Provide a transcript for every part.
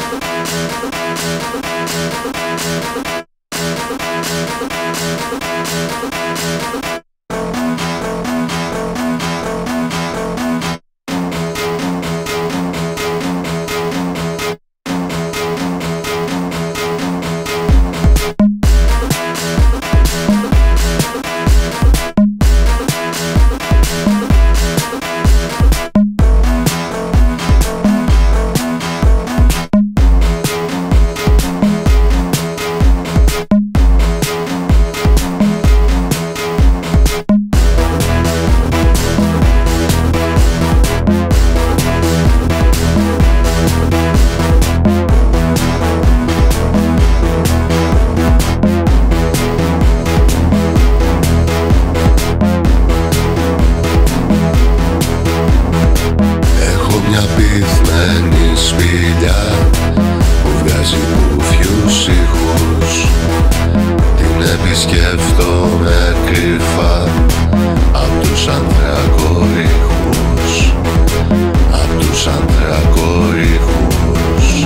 πυθμένη σπηλιά που βγάζει κουφιούς ήχους. Την επισκέφτομαι κρυφά απ' τους ανθρακορίχους, απ' τους ανθρακορίχους.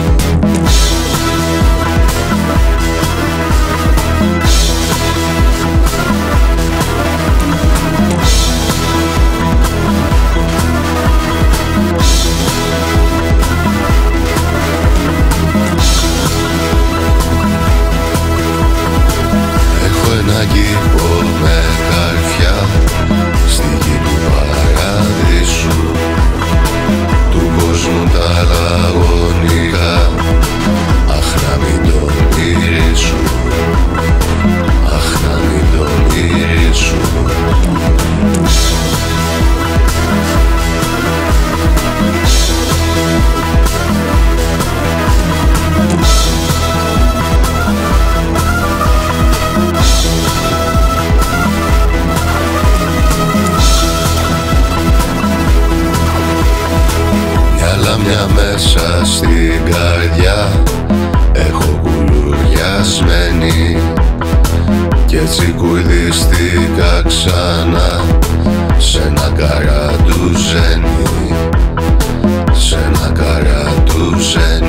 Κήπο με καρφιά στη γη του παραδείσου, του κόσμου τα λαγωνικά. Αχ, να μην το μυρίσου, αχ, να μην το μυρίσου. Μια μέσα στην καρδιά έχω κουλουριασμένη κι έτσι κουρδίστηκα ξανά σε ένα καρατουζένι, σε ένα καρατουζένι.